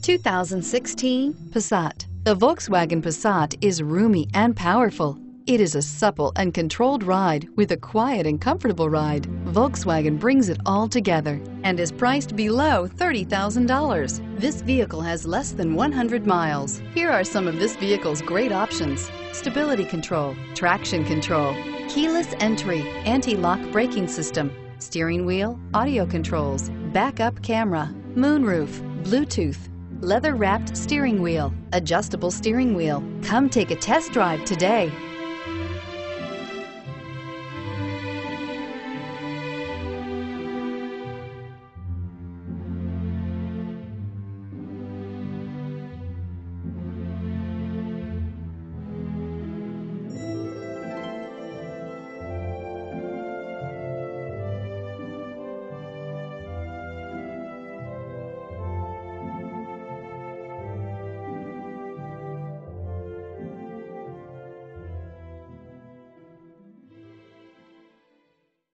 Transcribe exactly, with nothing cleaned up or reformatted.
two thousand sixteen Passat. The Volkswagen Passat is roomy and powerful. It is a supple and controlled ride with a quiet and comfortable ride. Volkswagen brings it all together and is priced below thirty thousand dollars. This vehicle has less than one hundred miles. Here are some of this vehicle's great options: stability control, traction control, keyless entry, anti-lock braking system, steering wheel audio controls, backup camera, moonroof, Bluetooth, leather-wrapped steering wheel, adjustable steering wheel. Come take a test drive today.